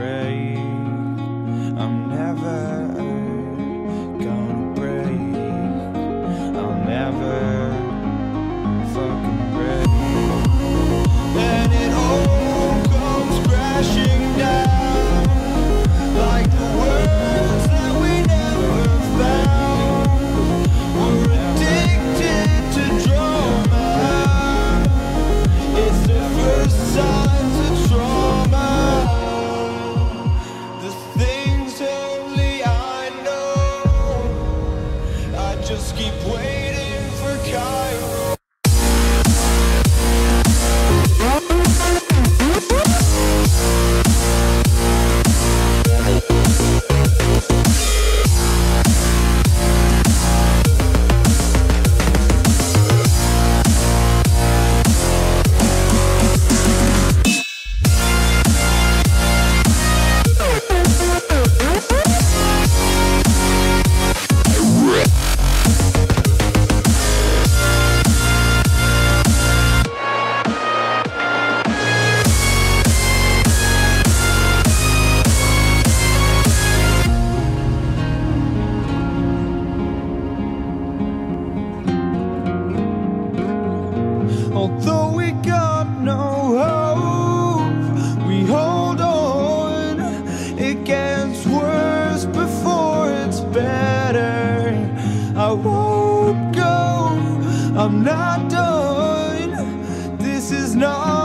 break. I'm never gonna break. I'll never fucking break. And it all comes crashing down like the words that we never found. We're addicted to drama. It's the first signs of trauma. The things only I know. I just keep waiting for Cairo. Although we got no hope, we hold on. It gets worse before it's better. I won't go, I'm not done. This is not